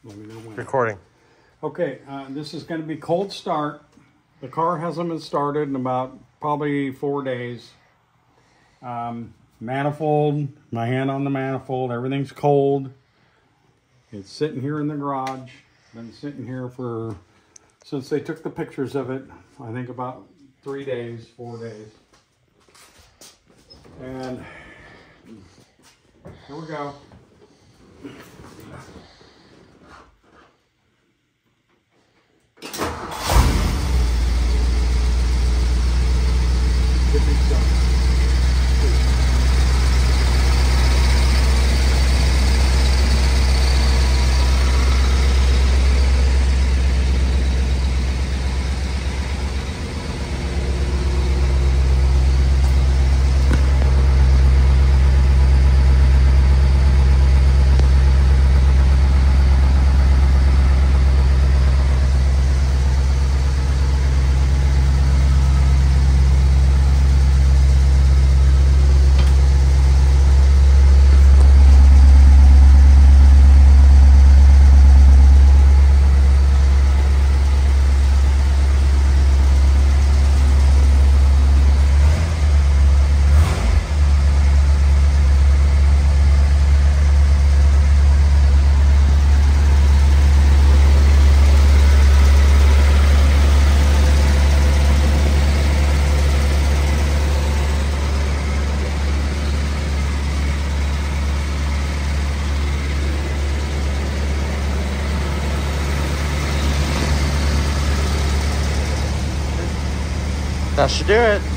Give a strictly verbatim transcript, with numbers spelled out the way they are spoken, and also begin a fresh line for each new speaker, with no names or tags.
Let me know when.
Recording.
Okay, uh, this is going to be cold start. The car hasn't been started in about probably four days. Um, manifold, my hand on the manifold, everything's cold. It's sitting here in the garage. Been sitting here for, since they took the pictures of it, I think about three days, four days. And here we go.
That should do it.